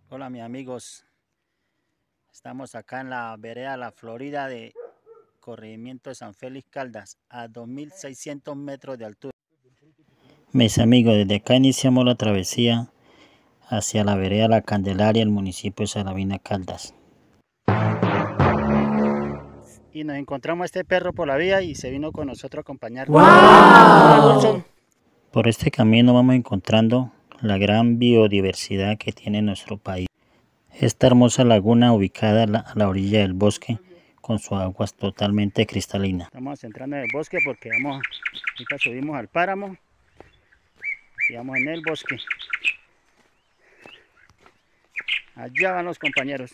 Hola mis amigos, estamos acá en la vereda La Florida de corregimiento de San Félix Caldas a 2600 metros de altura. Mis amigos, desde acá iniciamos la travesía hacia la vereda La Candelaria, el municipio de Saravina Caldas. Y nos encontramos a este perro por la vía y se vino con nosotros a acompañarnos. ¡Wow! Por este camino vamos encontrando la gran biodiversidad que tiene nuestro país. Esta hermosa laguna ubicada a la orilla del bosque con su agua totalmente cristalina. Estamos entrando en el bosque porque ahorita subimos al páramo y vamos en el bosque. Allá van los compañeros.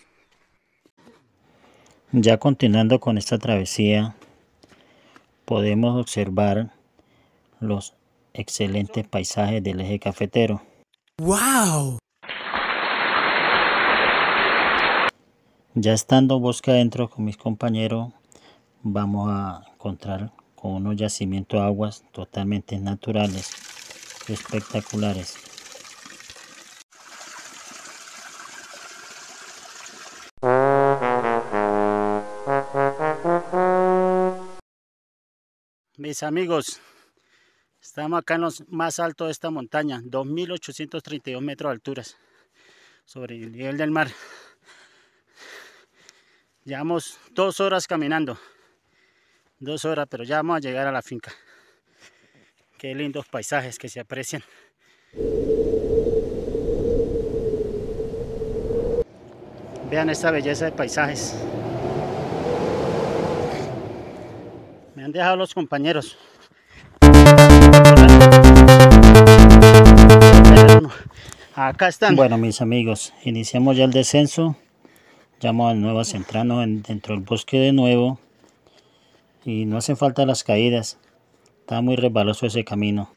Ya continuando con esta travesía, podemos observar los excelentes paisajes del eje cafetero. ¡Wow! Ya estando bosque adentro con mis compañeros, vamos a encontrar con unos yacimientos de aguas totalmente naturales, espectaculares. Mis amigos, estamos acá en los más altos de esta montaña, 2832 metros de altura sobre el nivel del mar. Llevamos 2 horas caminando, 2 horas, pero ya vamos a llegar a la finca. Qué lindos paisajes que se aprecian. Vean esta belleza de paisajes. Me han dejado los compañeros. Acá están. Bueno, mis amigos, iniciamos ya el descenso. Ya vamos de nuevo a centrarnos dentro del bosque de nuevo. Y no hacen falta las caídas. Está muy resbaloso ese camino.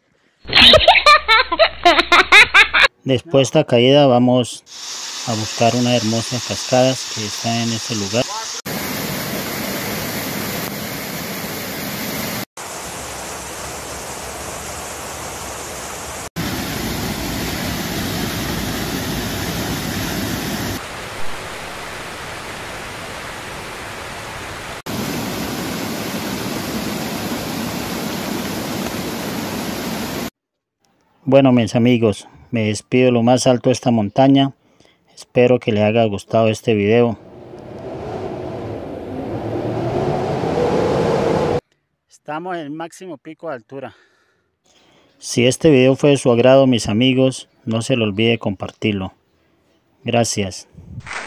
Después de esta caída vamos a buscar unas hermosas cascadas que están en este lugar. Bueno, mis amigos, me despido de lo más alto de esta montaña. Espero que les haya gustado este video. Estamos en el máximo pico de altura. Si este video fue de su agrado, mis amigos, no se le olvide compartirlo. Gracias.